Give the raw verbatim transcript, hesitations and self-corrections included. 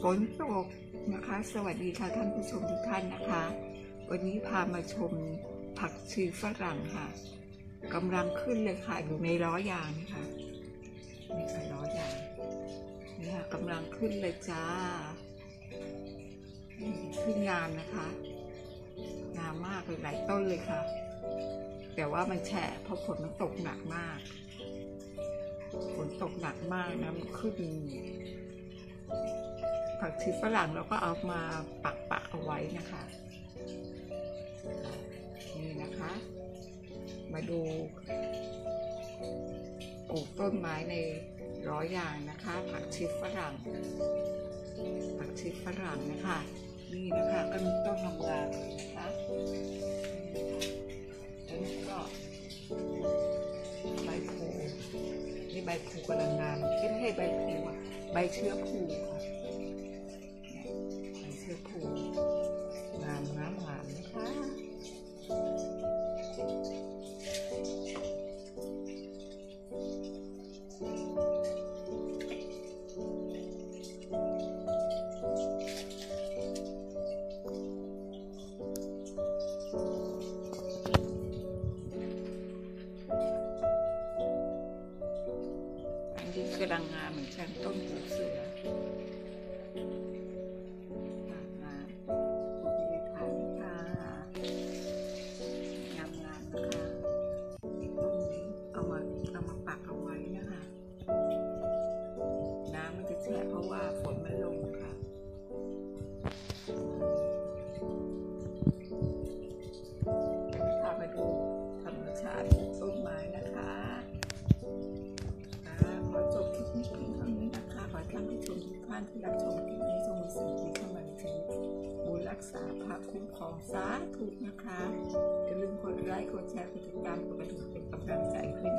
ฝนตกนะคะสวัสดีค่ะท่านผู้ชมทุกท่านนะคะวันนี้พามาชมผักชีฝรั่งค่ะกำลังขึ้นเลยค่ะอยู่ในล้อยางนะคะนี่ค่ะล้อยางนี่ค่ะกำลังขึ้นเลยจ้าขึ้นงามนะคะงามมากเลยหลายต้นเลยค่ะแต่ว่ามันแฉะเพราะฝนมันตกหนักมากฝนตกหนักมากนะมันขึ้นผักชีฝรั่งเราก็เอามาปักปักเอาไว้นะคะนี่นะคะมาดูปลูกต้นไม้ในร้อยยางนะคะผักชีฝรั่งผักชีฝรั่งนะคะนี่นะคะก็มีต้นงามๆเลยนะคะแล้วนี่ก็ใบพลูนี่ใบพลูกำลังงามไม่ใช่ใบพลูอะใบเชื้อพลูค่ะใบเชื้อพลูงามงามงามนะคะดินกำลังงามเหมือนกันต้นปูเสืองามโอเคค่ะค่ะงามงามนะคะต้นนี้เอามาเอามาปักเอาไว้นะคะน้ำมันจะแฉะเพราะว่าฝนมันลงค่ะพามาดูธรรมชาติต้นไม้นะคะขอจบคลิปนี้เพียงเท่านี้นะคะขอท่านผู้ชมทุกท่านที่รับชมคลิปนี้จงมีสิ่งดีเข้ามาในชีวิตบุญรักษาพระคุ้มครองสาธุนะคะอย่าลืมกดไลค์กดแชร์กดติดตามกดกระดิ่งเป็นกำลังใจให้